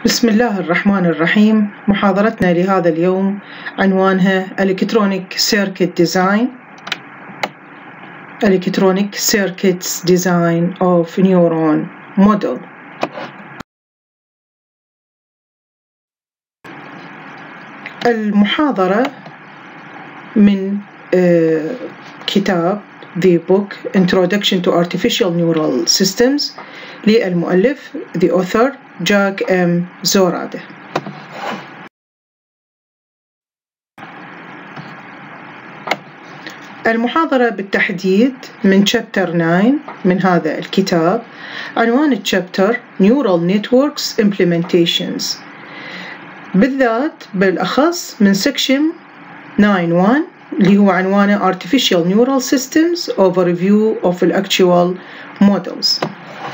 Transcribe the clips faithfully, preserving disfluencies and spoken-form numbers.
بسم الله الرحمن الرحيم. محاضرتنا لهذا اليوم عنوانها Electronic Circuit Design Electronic Circuits Design of Neuron Model. المحاضرة من uh, كتاب The Book Introduction to Artificial Neural Systems للمؤلف The Author جاك إم زورادة. المحاضرة بالتحديد من Chapter ناين من هذا الكتاب. عنوان الشابتر Neural Networks Implementations، بالذات بالأخص من Section ناين واحد اللي هو عنوانه Artificial Neural Systems Overview of the Actual Models.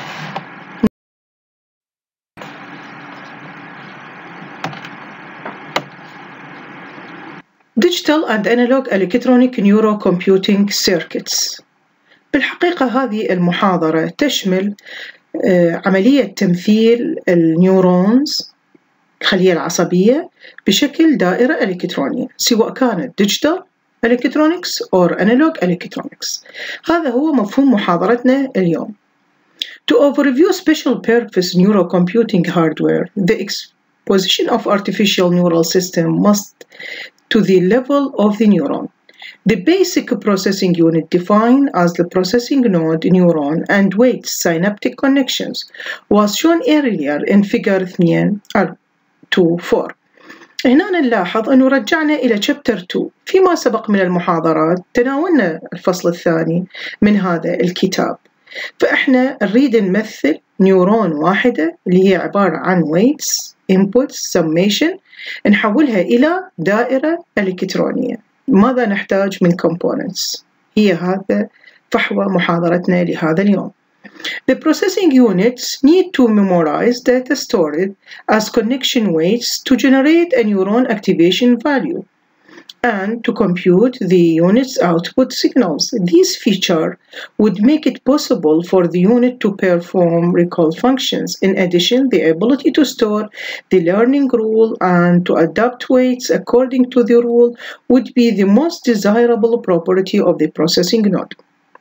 Digital and Analog Electronic Neurocomputing Circuits. بالحقيقة هذه المحاضرة تشمل عملية تمثيل النيورونز الخلية العصبية بشكل دائرة إلكترونية، سواء كانت Digital Electronics or Analog Electronics. هذا هو مفهوم محاضرتنا اليوم. To overview special purpose neurocomputing hardware, the exposition of artificial neural system must to the level of the neuron. The basic processing unit defined as the processing node neuron and weights synaptic connections was shown earlier in figure اثنين to four. هنا نلاحظ أنه رجعنا إلى chapter two. فيما سبق من المحاضرات تناولنا الفصل الثاني من هذا الكتاب، فإحنا نريد نمثل نيورون واحدة اللي هي عبارة عن weights inputs summation نحولها إلى دائرة إلكترونية. ماذا نحتاج من components؟ هي هذا فحوى محاضرتنا لهذا اليوم. The processing units need to memorize data stored as connection weights to generate a neuron activation value and to compute the unit's output signals. This feature would make it possible for the unit to perform recall functions. In addition, the ability to store the learning rule and to adapt weights according to the rule would be the most desirable property of the processing node.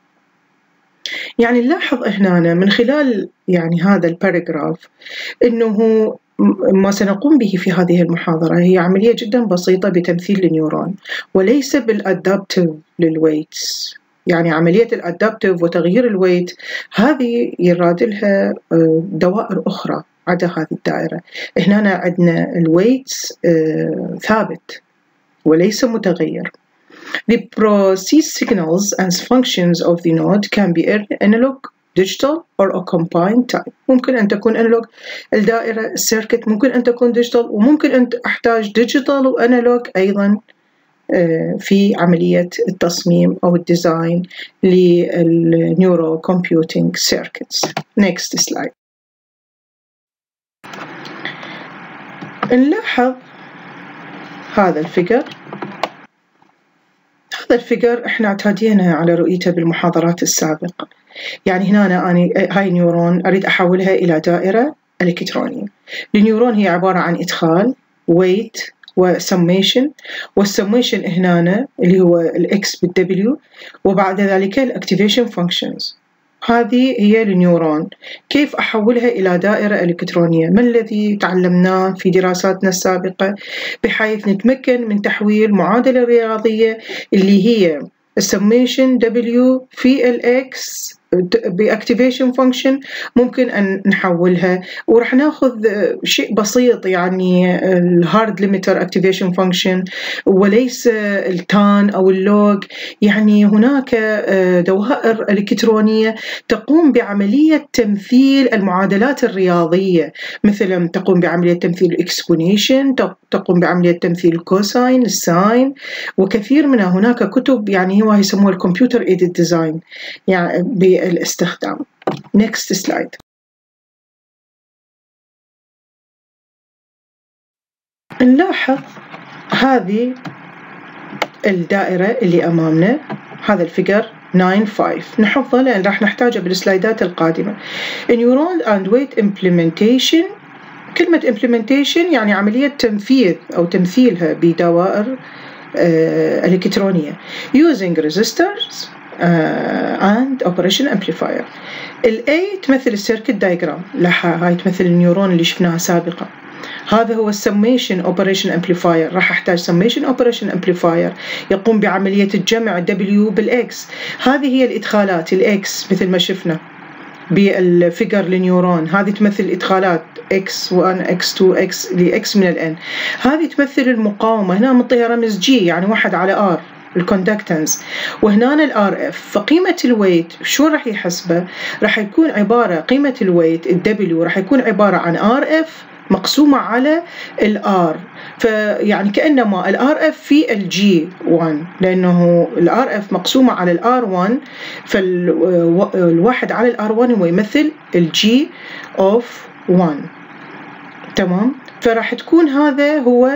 يعني نلاحظ هنا من خلال يعني هذا الباراجراف إنه ما سنقوم به في هذه المحاضرة هي عملية جدا بسيطة بتمثيل النيورون وليس بالأدابتيف للويتس. يعني عملية الأدابتيف وتغيير الويت هذه يراد لها دوائر أخرى عدا هذه الدائرة. هنا عندنا الويتس ثابت وليس متغير. The process signals and functions of the node can be analog, digital or a combined type. ممكن أن تكون analog الدائرة السيركت، ممكن أن تكون digital، وممكن أن أحتاج digital وانالوج أيضا في عملية التصميم أو الديزاين للنيورو computing circuits. Next slide. نلاحظ هذا الفيجر. هذا الفيجر احنا اعتادينا على رؤيته بالمحاضرات السابقة. يعني هنا أنا أني هاي نيورون أريد أحولها إلى دائرة إلكترونية. النيورون هي عبارة عن إدخال weight وسميشن، والسميشن هنا اللي هو الإكس بالدبليو، وبعد ذلك الأكتيفيشن فانكشنز. هذه هي النيورون. كيف أحولها إلى دائرة إلكترونية؟ ما الذي تعلمناه في دراساتنا السابقة بحيث نتمكن من تحويل معادلة رياضية اللي هي السميشن W في الإكس بأكتيفيشن فانكشن ممكن أن نحولها، ورح ناخذ شيء بسيط يعني الهارد ليميتر أكتيفيشن فانكشن وليس التان أو اللوج. يعني هناك دوائر إلكترونية تقوم بعملية تمثيل المعادلات الرياضية، مثلا تقوم بعملية تمثيل الإكسبونيشن، تقوم بعملية تمثيل الكوساين الساين وكثير منها. هناك كتب يعني هو يسموها الكمبيوتر ايدد ديزاين يعني بالاستخدام. Next slide. نلاحظ هذه الدائرة اللي أمامنا، هذا الفيجر ناين فايف نحفظه لأن راح نحتاجه بالسلايدات القادمة. Neuron and weight implementation كلمة implementation يعني عملية تنفيذ أو تمثيلها بدوائر إلكترونية using resistors and operation amplifier. ال A تمثل السيركت دايجرام، هاي تمثل النيورون اللي شفناها سابقا. هذا هو السميشن اوبريشن امبليفاير. راح احتاج سميشن اوبريشن امبليفاير يقوم بعملية الجمع W بالإكس. هذه هي الإدخالات الإكس مثل ما شفنا بالفيجر لنيورون. هذه تمثل الإدخالات إكس واحد إكس اثنين إكس لإكس من الN. هذه تمثل المقاومة، هنا منطيها رمز G يعني واحد على R الكوندكتنس، وهنا الار اف. فقيمة الويت شو راح يحسبه؟ راح يكون عبارة قيمة الويت الدبليو راح يكون عبارة عن ار اف مقسومة على الار، فيعني كأنما الار اف في الجي واحد، لأنه الار اف مقسومة على الار واحد، فالواحد على الار واحد هو يمثل الجي اوف واحد. تمام؟ فراح تكون هذا هو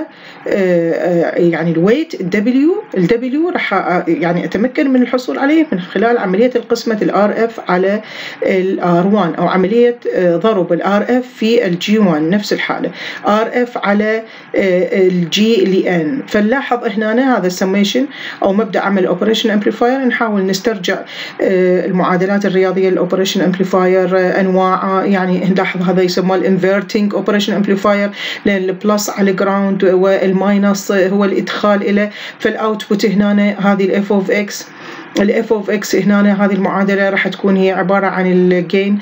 يعني الويت الدبليو. الدبليو راح يعني اتمكن من الحصول عليه من خلال عمليه القسمه الار اف على الار واحد، او عمليه ضرب الار اف في الجي واحد نفس الحاله، ار اف على الجي لان. فنلاحظ هنا هذا السميشن او مبدا عمل الاوبريشن امبليفاير. نحاول نسترجع المعادلات الرياضيه للاوبريشن امبليفاير انواعه. يعني نلاحظ هذا يسمى الانفيرتنج اوبريشن امبليفاير، لان البلس على الجراوند والماينس هو الادخال الى. فالاوتبوت هنا هذه الاف اوف اكس، الاف اوف اكس هنا هذه المعادله راح تكون هي عباره عن الجين،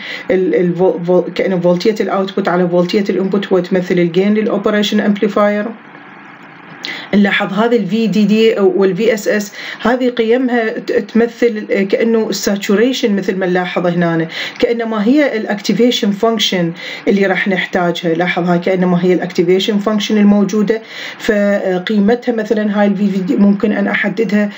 كأنه فولتيه الاوتبوت على فولتيه الانبوت، وتمثل الجين للاوبريشن امبليفاير. نلاحظ هذه الفي دي دي والفي اس اس، هذه قيمها تمثل كانه الساتوريشن مثل ما نلاحظ هنا، كانما هي الاكتيفيشن فانكشن اللي راح نحتاجها. لاحظ هاي كانما هي الاكتيفيشن فانكشن الموجوده. فقيمتها مثلا هاي الفي في دي ممكن ان احددها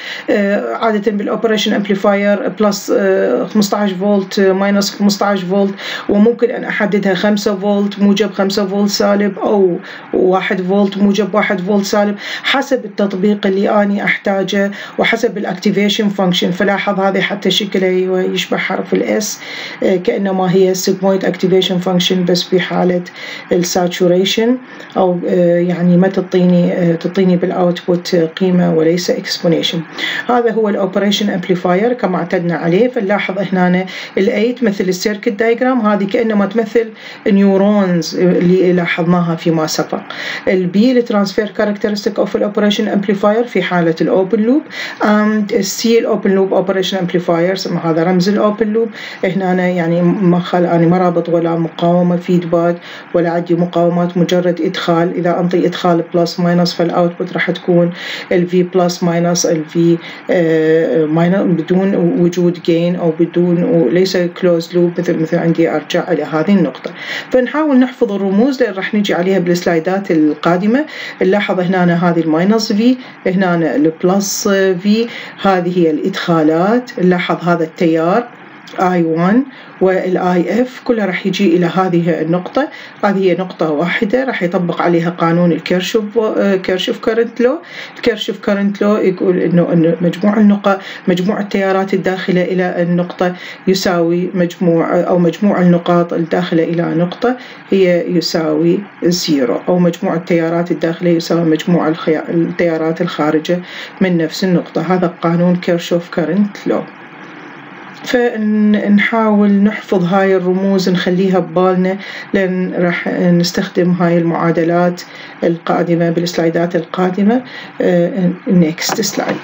عاده بالاوبريشن امبليفاير بلس خمسة عشر فولت ماينس خمسة عشر فولت، وممكن ان احددها خمسة فولت موجب خمسة فولت سالب، او واحد فولت موجب واحد فولت سالب، حسب التطبيق اللي أنا أحتاجه وحسب الأكتيفيشن فانكشن. فلاحظ هذه حتى شكله يشبه حرف الإس، كأنما هي سيجمويد أكتيفيشن فانكشن بس في حالة الساتوريشن، أو يعني ما تعطيني تعطيني بالأوتبوت قيمة وليس إكسبونيشن. هذا هو الأوبريشن أمبليفاير كما اعتدنا عليه. فنلاحظ هنا الأي تمثل السيركت دايجرام، هذه كأنما تمثل نيورونز اللي لاحظناها فيما سبق. البي الترانسفير كاركترستيك اوف الاوبريشن امبليفاير في حاله الاوبن لوب، اند السي الاوبن لوب اوبريشن امبليفاير، هذا رمز الاوبن لوب. هنا يعني ما خل انا ما رابط ولا مقاومه فيدباك ولا عندي مقاومات، مجرد ادخال. اذا انطي ادخال بلس ماينس فالاوتبوت راح تكون الفي بلس ماينس الفي ماينس بدون وجود جين او بدون وليس كلوز لوب، مثل مثل عندي ارجع الى هذه النقطه. فنحاول نحفظ الرموز اللي راح نجي عليها بالسلايدات القادمه. نلاحظ هنا هذه الماينس في، هنا البلس في، هذه هي الادخالات. نلاحظ هذا التيار آي واحد والاي اف كلها راح يجي الى هذه النقطه. هذه هي نقطه واحده راح يطبق عليها قانون الكيرشوف كيرشوف كارنت لو. الكيرشوف كارنت لو يقول انه مجموع النقط مجموع التيارات الداخله الى النقطه يساوي مجموع او مجموع النقاط الداخله الى نقطه هي يساوي زيرو، او مجموع التيارات الداخله يساوي مجموع التيارات الخارجه من نفس النقطه. هذا قانون كيرشوف كارنت لو. فنحاول نحفظ هاي الرموز نخليها ببالنا، لأن راح نستخدم هاي المعادلات القادمة بالسلايدات القادمة. next slide.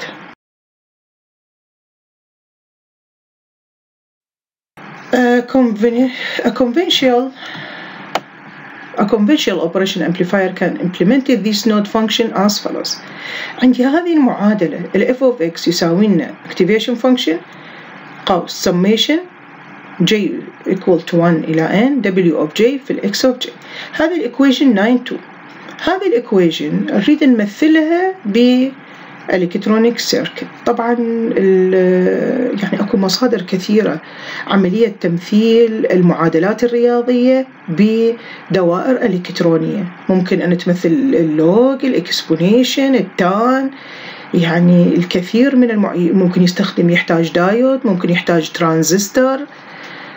A conventional A conventional operation amplifier can implement this node function as follows. عندي هذه المعادلة ال f of x يساوي لنا activation function قوس summation j equal to one إلى n w of j في ال x of j. هذه الإيكويشن تسعة two. هذه الإيكويشن نريد نمثلها ب الكترونيك سيركت. طبعا يعني اكو مصادر كثيره عمليه تمثيل المعادلات الرياضيه بدوائر الكترونيه. ممكن ان تمثل اللوج، الاكسبونيشن، التان، يعني الكثير من المع... ممكن يستخدم يحتاج دايود، ممكن يحتاج ترانزستور،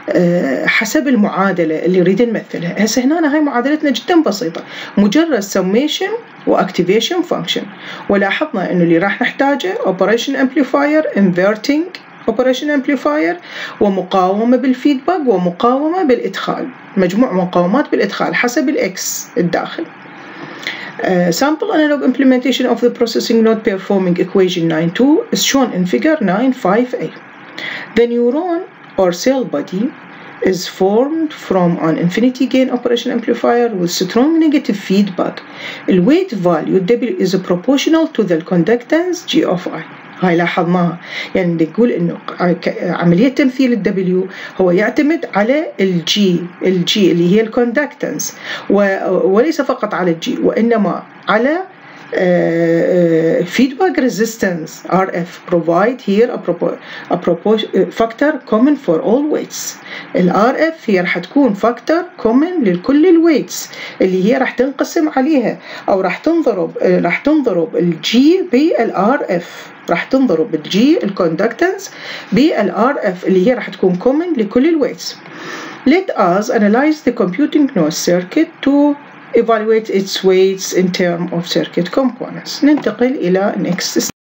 حسب المعادلة اللي نريد نمثلها. هسه هنا هاي معادلتنا جدا بسيطة، مجرد summation وactivation function، ولاحظنا إنه اللي راح نحتاجه operation amplifier inverting operation amplifier ومقاومة بالفيدباك ومقاومة بالإدخال، مجموع مقاومات بالإدخال حسب الإكس الداخل. Uh, sample analog implementation of the processing node performing equation nine two is shown in figure nine five A. The neuron or cell body is formed from an infinity gain operation amplifier with strong negative feedback. The weight value W is proportional to the conductance G of I. هاي لاحظناها، يعني نقول إنه عملية تمثيل ال W هو يعتمد على ال G ال G اللي هي ال conductance، وليس فقط على ال G وإنما على Uh, uh, feedback resistance R F provide here a, propo a proportion uh, factor common for all weights. ال R F هي راح تكون factor common لكل الويتس اللي هي راح تنقسم عليها أو راح تنضرب uh, راح تنضرب ال G بال R F، راح تنضرب ال G ال conductance بال R F اللي هي راح تكون common لكل الويتس. Let us analyze the computing node circuit to evaluate its weights in terms of circuit components. ننتقل إلى next step.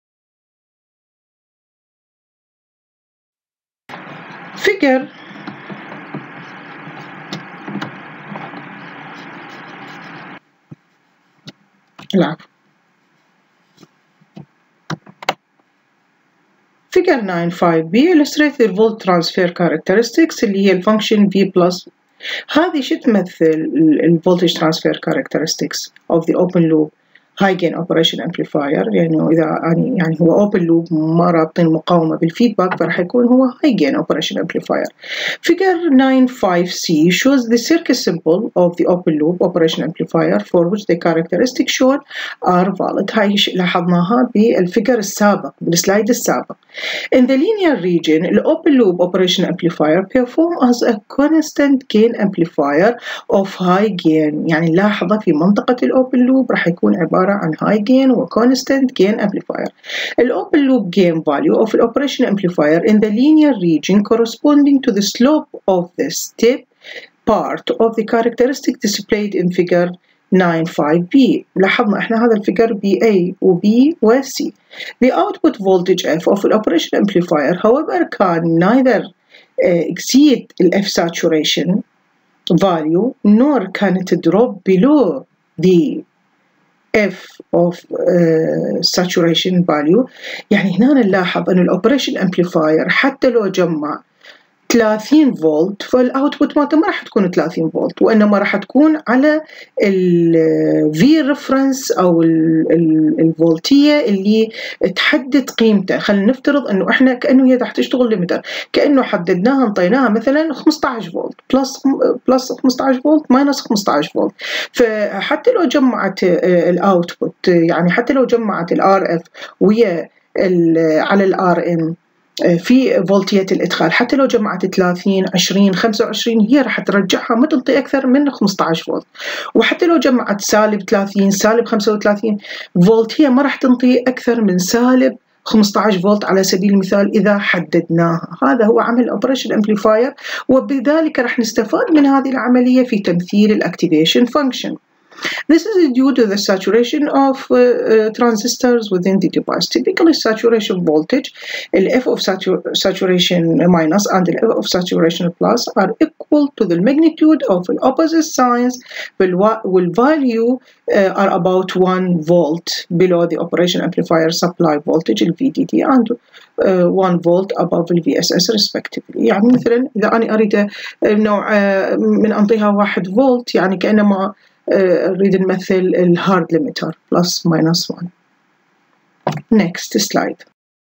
figure العفو figure nine five B illustrates the volt transfer characteristics اللي هي الفانكشن V plus. هذه شو تمثل ال voltage transfer characteristics of the open loop high gain operation amplifier؟ يعني إذا يعني يعني هو open loop ما رابطين مقاومة بالفيدباك فراح يكون هو high gain operation amplifier. Figure nine five C shows the circuit symbol of the open loop operation amplifier for which the characteristics shown are valid. هاي لاحظناها بالفيجر السابق بالسلايد السابق. In the linear region, the open loop operation amplifier perform as a constant gain amplifier of high gain. يعني لاحظة في منطقة الأوبن لوب راح يكون عبارة عن high gain و constant gain amplifier. The open loop gain value of the operation amplifier in the linear region corresponding to the slope of the step part of the characteristic displayed in figure nine five B. لاحظنا احنا هذا الفيجر B A و B و C. The output voltage F of the operation amplifier however can neither uh, exceed the F saturation value nor can it drop below the F of uh, saturation value. يعني هنا نلاحظ أن الأوبريشن أمبليفاير حتى لو جمع ثلاثين فولت فالأوتبوت مالته ما راح تكون ثلاثين فولت وإنما راح تكون على ال V reference أو الفولتية اللي تحدد قيمته. خلينا نفترض إنه إحنا كأنه هي راح تشتغل ليمتر، كأنه حددناها انطيناها مثلا خمسة عشر فولت بلس بلس خمسة عشر فولت ماينس خمسة عشر فولت. فحتى لو جمعت الأوتبوت يعني حتى لو جمعت ال R F ويا على ال R M في فولتية الإدخال حتى لو جمعت ثلاثين عشرين خمسة وعشرين هي راح ترجعها ما تنطي أكثر من خمسة عشر فولت، وحتى لو جمعت سالب ثلاثين سالب خمسة وثلاثين فولت هي ما راح تنطي أكثر من سالب خمسة عشر فولت على سبيل المثال إذا حددناها. هذا هو عمل الأوبريشن أمبليفاير وبذلك راح نستفاد من هذه العملية في تمثيل الأكتيفيشن فانكشن. This is due to the saturation of uh, uh, transistors within the device. Typically, saturation voltage, the F of satu saturation minus and the F of saturation plus are equal to the magnitude of the opposite signs, will value uh, are about one volt below the operation amplifier supply voltage, the V D D, and uh, one volt above the V S S respectively. يعني مثلا إذا أنا أريد نوع من أنطيها واحد فولت يعني كأنما نريد نمثل الهارد ليميتر بلس ماينس واحد. next slide.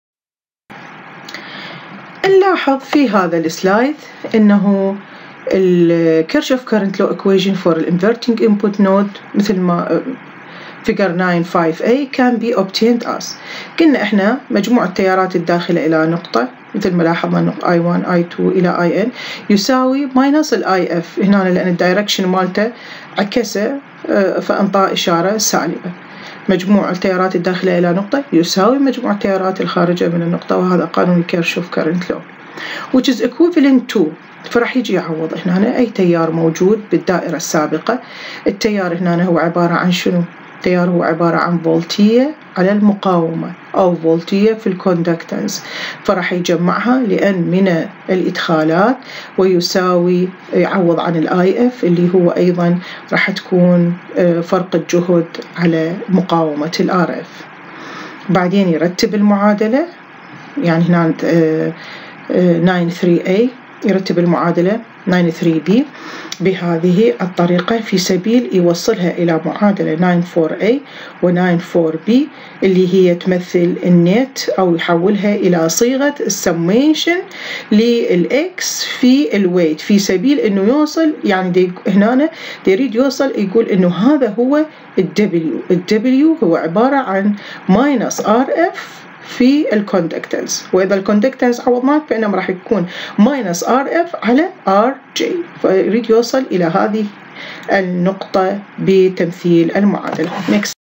نلاحظ في هذا السلايد انه الكيرشوف current law equation for the inverting input node مثل ما figure nine five A can be obtained as قلنا احنا مجموع التيارات الداخلة الى نقطة مثل ما لاحظنا نقطة I one I two إلى I N يساوي minus ال I F هنا لأن الدايركشن مالته عكسه فأنطى إشارة سالبة. مجموع التيارات الداخلة إلى نقطة يساوي مجموع التيارات الخارجة من النقطة، وهذا قانون كيرشوف current law which is equivalent to فراح يجي يعوض هنا أي تيار موجود بالدائرة السابقة. التيار هنا هو عبارة عن شنو؟ التيار هو عبارة عن فولتية على المقاومة أو فولتية في الكوندكتنس، فراح يجمعها لأن من الإدخالات ويساوي يعوض عن الآي إف اللي هو أيضا راح تكون فرق الجهد على مقاومة الآر إف. بعدين يرتب المعادلة، يعني هنا تسعة ثلاثة إيه يرتب المعادلة تسعة ثلاثة بي بهذه الطريقة في سبيل يوصلها إلى معادلة تسعة أربعة إيه و تسعة أربعة بي اللي هي تمثل النت أو يحولها إلى صيغة السميشن للإكس في الويت في سبيل إنه يوصل، يعني دي هنا دي يريد يوصل يقول إنه هذا هو الدبليو. الدبليو هو عبارة عن ماينس آر إف في الكوندكتنس، وإذا الكوندكتنس عوضناك فإنما راح يكون ماينس آر إف على آر جي، فيريد يوصل إلى هذه النقطة بتمثيل المعادلة. Next.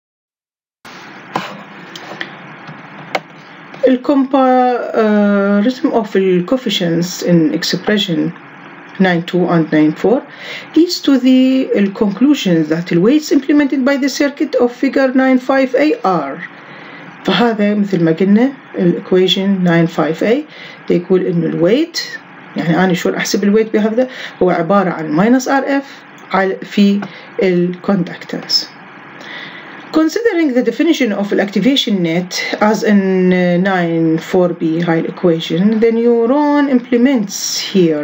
Comparison of the coefficients in expression ninety-two and ninety-four leads to the conclusion that the weights implemented by the circuit of figure ninety-five A are. فهذا مثل ما قلنا الإكويشن ninety-five A يقول إنه الويت، يعني أنا شلون أحسب الويت بهذا، هو عبارة عن minus آر إف في الكوندكتنس. Considering the definition of the activation net as in ninety-four B high equation, the neuron implements here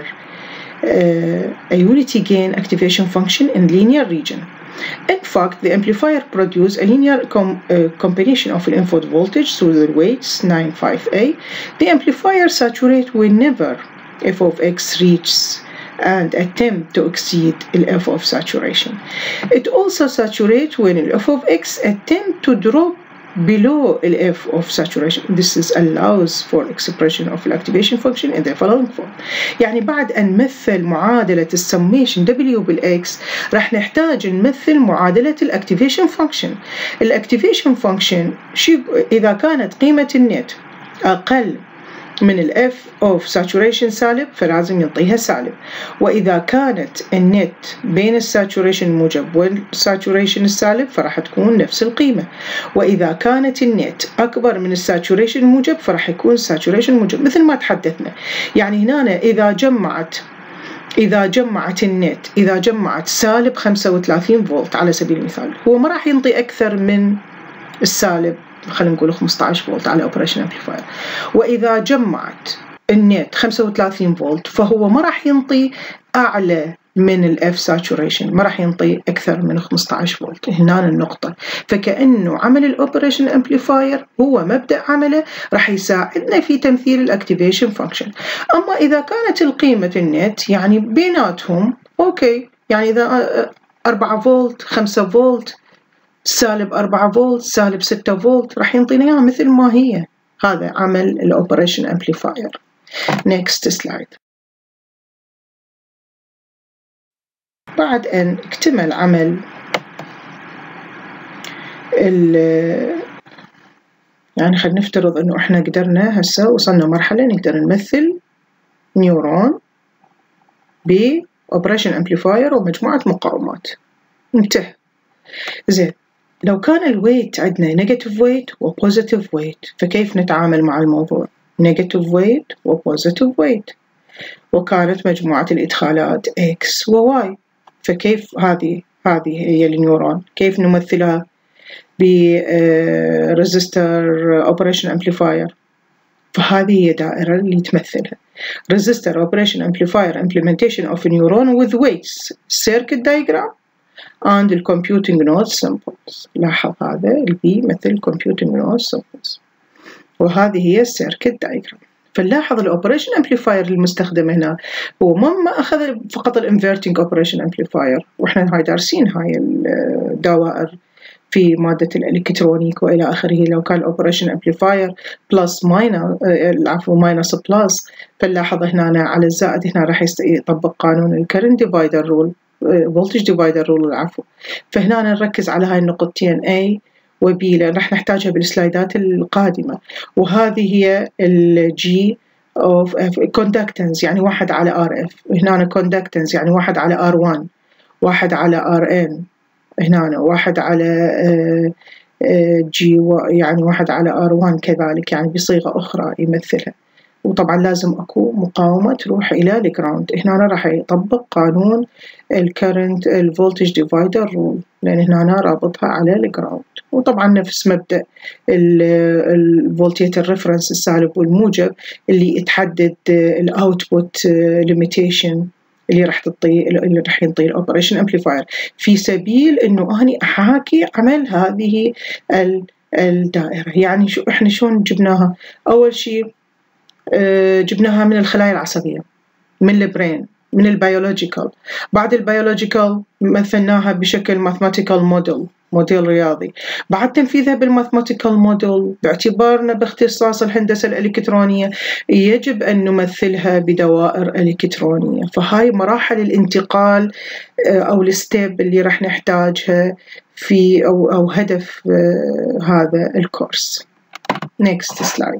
uh, a unity gain activation function in linear region. In fact, the amplifier produces a linear com uh, combination of the input voltage through the weights ninety-five A. The amplifier saturates whenever f of x reaches and attempt to exceed the f of saturation. It also saturates when the f of x attempt to drop below the f of saturation. This is allows for expression of the activation function in the following form. يعني بعد أن نمثل معادلة السميشن W بالإكس راح نحتاج نمثل معادلة الactivation function. الactivation function شو إذا كانت قيمة النت أقل من ال F of saturation سالب فلازم ينطيها سالب، وإذا كانت النت بين الساتوريشن الموجب والساتوريشن السالب فراح تكون نفس القيمة، وإذا كانت النت أكبر من الساتوريشن الموجب فراح يكون الساتوريشن الموجب مثل ما تحدثنا. يعني هنا إذا جمعت إذا جمعت النت إذا جمعت سالب خمسة وثلاثين فولت على سبيل المثال، هو ما راح ينطي أكثر من السالب خلينا نقول خمسة عشر فولت على اوبريشن امبليفاير، واذا جمعت النت خمسة وثلاثين فولت فهو ما راح ينطي اعلى من الاف ساتوريشن، ما راح ينطي اكثر من خمسة عشر فولت. هنا النقطه، فكانه عمل الاوبريشن امبليفاير هو مبدا عمله راح يساعدنا في تمثيل الاكتيفيشن فانكشن. اما اذا كانت القيمه النت يعني بيناتهم اوكي، يعني اذا أربعة فولت خمسة فولت سالب أربعة فولت سالب ستة فولت راح ينطينا اياها مثل ما هي. هذا عمل الاوبريشن امبليفاير. نيكست سلايد. بعد ان اكتمل عمل ال يعني خلينا نفترض انه احنا قدرنا هسه وصلنا مرحله نقدر نمثل نيورون باوبريشن امبليفاير ومجموعه مقاومات. انتهى. زين، لو كان الويت عندنا نيجاتيف ويت وبوزيتيف ويت فكيف نتعامل مع الموضوع؟ نيجاتيف ويت وبوزيتيف ويت، وكانت مجموعة الإدخالات X و Y، فكيف هذه هذه هي النيورون كيف نمثلها بريزستور اوبريشن امبليفاير؟ فهذه هي دائرة اللي تمثلها resistor operation amplifier implementation of a neuron with weights circuit diagram and the computing node symbols. لاحظ هذا البي مثل computing node symbols، وهذه هي السيركت دايجرام. فنلاحظ الاوبريشن امبليفاير المستخدم هنا هو ما اخذ فقط الانفيرتنج اوبريشن امبليفاير، واحنا هاي دارسين هاي الدوائر في مادة الإلكترونيك وإلى آخره. لو كان الأوبريشن أمبليفاير بلس ماينس العفو ماينس بلس، فنلاحظ هنا على الزائد هنا راح يطبق قانون الكرنت ديفايدر رول voltage divider rule العفو. فهنا نركز على هاي النقطتين A و B لأن راح نحتاجها بالسلايدات القادمة، وهذه هي ال G of conductance يعني واحد على R F، هنا conductance يعني واحد على R one، واحد على R N، هنا واحد على G يعني واحد على R one كذلك، يعني بصيغة أخرى يمثلها. وطبعا لازم أكو مقاومة تروح إلى الجراوند. هنا راح يطبق قانون الكرنت الفولتج ديفايدر رول، لأن هنا رابطها على الجراوند. وطبعا نفس مبدأ الفولتية الريفرنس السالب والموجب اللي تحدد الاوتبوت ليميتيشن اللي راح تعطيه اللي راح ينطيه الاوبريشن امبليفاير، في سبيل انه اني احاكي عمل هذه الدائرة. يعني شو احنا شلون جبناها؟ اول شيء جبناها من الخلايا العصبية، من البرين، من البيولوجيكال. بعد البيولوجيكال مثلناها بشكل ماثماتيكال موديل، موديل رياضي. بعد تنفيذها بالماثماتيكال موديل باعتبارنا باختصاص الهندسة الإلكترونية يجب أن نمثلها بدوائر إلكترونية. فهاي مراحل الانتقال أو الستيب اللي راح نحتاجها في أو, أو هدف هذا الكورس. next slide.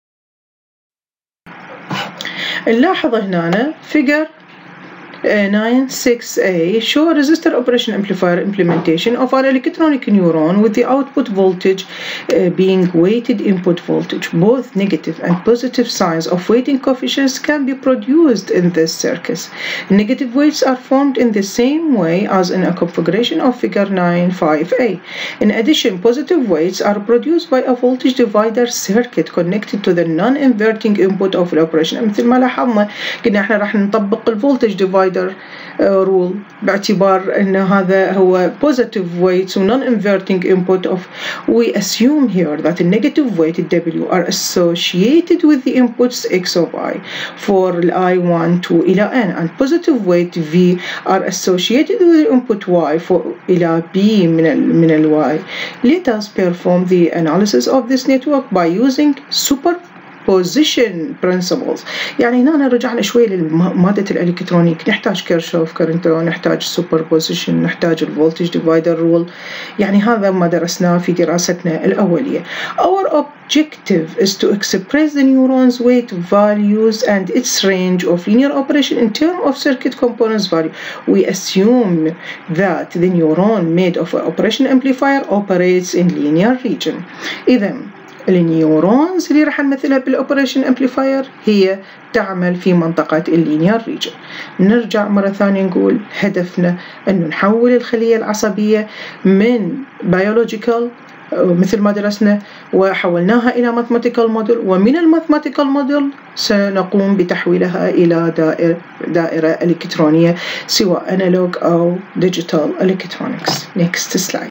نلاحظ هنا figure nine six A show resistor operation amplifier implementation of an electronic neuron with the output voltage uh, being weighted input voltage. Both negative and positive signs of weighting coefficients can be produced in this circuit. Negative weights are formed in the same way as in a configuration of figure nine five A. In addition, positive weights are produced by a voltage divider circuit connected to the non-inverting input of the operation. مثل ما لاحظنا قلنا احنا راح نطبق الفولتج ديفايدر rule باعتبار ان هذا هو positive weights و non-inverting input of. We assume here that the negative weight W are associated with the inputs X of I for I one to إلى N, and positive weight V are associated with the input Y for إلى B من ال من ال Y. Let us perform the analysis of this network by using super position principles. يعني هنا رجعنا شوي لمادة الإلكترونيك، نحتاج كيرشوف كرنت لو، نحتاج superposition، نحتاج الفولتج ديفايدر رول. يعني هذا ما درسناه في دراستنا الأولية. Our objective is to express the neuron's weight values and its range of linear operation in terms of circuit components value. We assume that the neuron made of an operation amplifier operates in linear region. إذا النيورونز اللي راح نمثلها بالاوبريشن امبليفاير هي تعمل في منطقة اللينير ريجن. نرجع مرة ثانية نقول هدفنا أنه نحول الخلية العصبية من بيولوجيكال مثل ما درسنا وحولناها إلى ماثماتيكال موديل، ومن الماثماتيكال موديل سنقوم بتحويلها إلى دائرة, دائرة إلكترونية سواء أنالوج أو ديجيتال إلكترونيكس. next slide.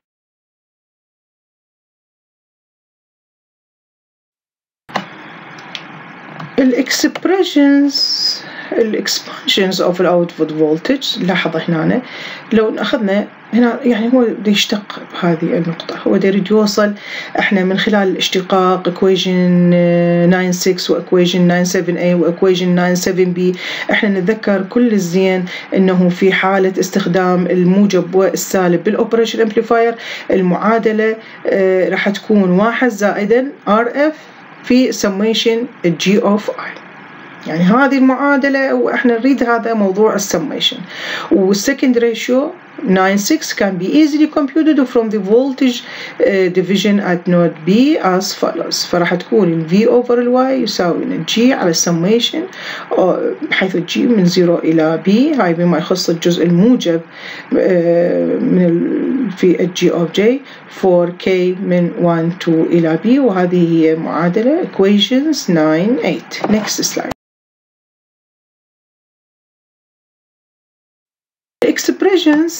الإكسبريشنز الإكسبانشنز أوف الأوتبوت فولتج. لاحظ هنا لو أخذنا هنا يعني هو دا يشتق هذه النقطة، هو دا يريد يوصل احنا من خلال الاشتقاق equation nine six و equation nine seven A و equation nine seven B. احنا نتذكر كل الزين انه في حالة استخدام الموجب والسالب بالاوبريشن امبليفاير المعادلة اه راح تكون واحد زائدا R F في summation G of I. يعني هذه المعادلة وإحنا نريد هذا موضوع السميشن. والسكند ريشيو nine six can be easily computed from the voltage uh, division at node B as follows. فراح تكون ال V over ال Y يساوي ال G على السميشن بحيث ال G من زيرو إلى B، هاي بما يخص الجزء الموجب uh, من ال في ال G of J for K من one to إلى B، وهذه هي معادلة equations nine eight. next slide. expressions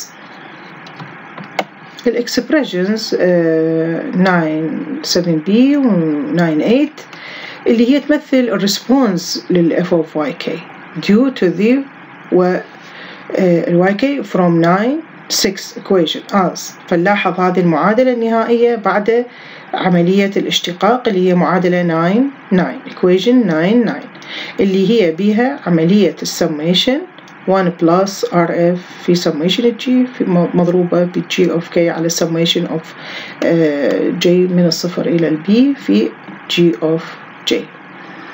الإكسبريشنز nine seven B و nine eight اللي هي تمثل الريسبونس لل F of Y K due to the و ال Y K from nine six equation as. فنلاحظ هذه المعادلة النهائية بعد عملية الاشتقاق اللي هي معادلة nine nine equation nine nine اللي هي بها عملية السميشن one plus R F في summation G في مضروبة ب G of K على summation of uh, J من الصفر إلى ال B في G of J.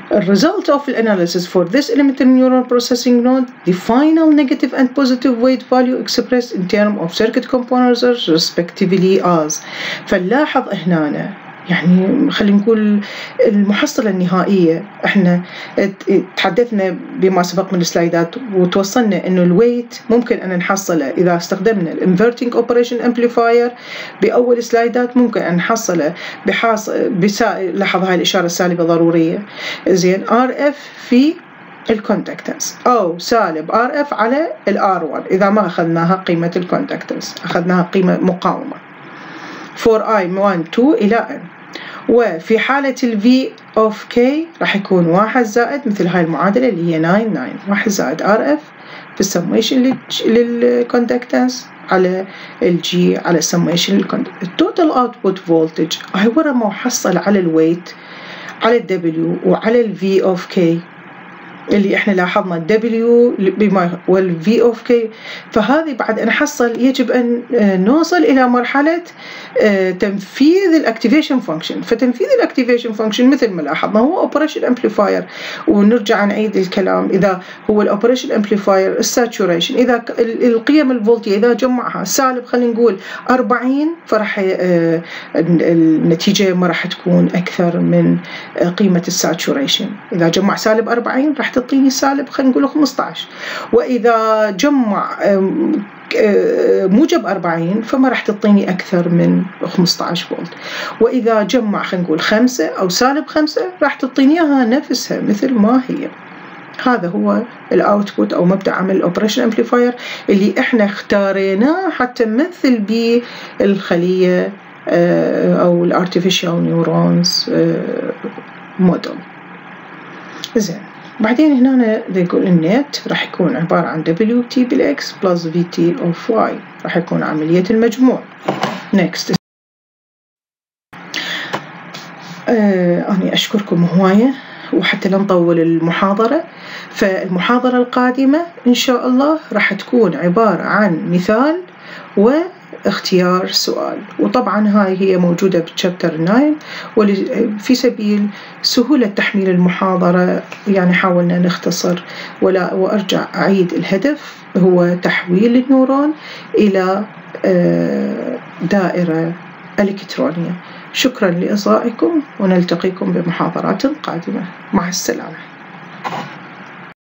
The result of the analysis for this elementary neural processing node, the final negative and positive weight value expressed in terms of circuit components respectively as. فنلاحظ هنا يعني خلينا نقول المحصلة النهائية، احنا تحدثنا بما سبق من السلايدات وتوصلنا انه الويت ممكن ان نحصله اذا استخدمنا الانفرتنج اوبريشن امبليفاير باول سلايدات، ممكن ان نحصله بحاص بسا... لاحظ هاي الاشارة السالبة ضرورية، زين ار اف في الكوندكتنس او سالب ار اف على الار واحد اذا ما اخذناها قيمة الكوندكتنس، اخذناها قيمة مقاومة for i واحد اثنين الى n. وفي حالة ال V of K راح يكون واحد زائد مثل هاي المعادلة اللي هي تسعة تسعة، واحد زائد R F في السميشن للكوندكتنس على ال G على السميشن للكوندكتنس. التوتال اوتبوت فولتج عبارة محصل على الويت على ال W وعلى ال V of K اللي احنا لاحظنا W بما وال V of K. فهذه بعد أن نحصل يجب أن نوصل إلى مرحلة تنفيذ الاكتيفيشن فانكشن. فتنفيذ الاكتيفيشن فانكشن مثل ما لاحظنا هو اوبريشن امبليفاير، ونرجع نعيد الكلام. إذا هو الاوبريشن امبليفاير الساتوريشن، إذا القيم الفولتية إذا جمعها سالب خلينا نقول أربعين، فراح النتيجة ما راح تكون أكثر من قيمة الساتوريشن. إذا جمع سالب أربعين راح تعطيني سالب خلينا نقول خمسة عشر، وإذا جمع موجب أربعين فما راح تعطيني أكثر من خمسة عشر فولت، وإذا جمع خلينا نقول خمسة أو سالب خمسة راح تعطيني إياها نفسها مثل ما هي. هذا هو الاوتبوت او مبدأ عمل الاوبريشن امبليفاير اللي احنا اختاريناه حتى نمثل به الخلية او الارتفيشال نيورونز موديل. زين، بعدين هنا يقول النت راح يكون عبارة عن دبليو تي بالإكس بلس في تي أوف واي، راح يكون عملية المجموع. next. آه أنا أشكركم هواية، وحتى لا نطول المحاضرة، فالمحاضرة القادمة إن شاء الله راح تكون عبارة عن مثال واختيار سؤال، وطبعا هاي هي موجودة بتشابتر تسعة. وفي سبيل سهولة تحميل المحاضرة يعني حاولنا نختصر ولا وأرجع أعيد الهدف هو تحويل النيورون إلى دائرة إلكترونية. شكرا لإصغائكم، ونلتقيكم بمحاضرات قادمة. مع السلامة.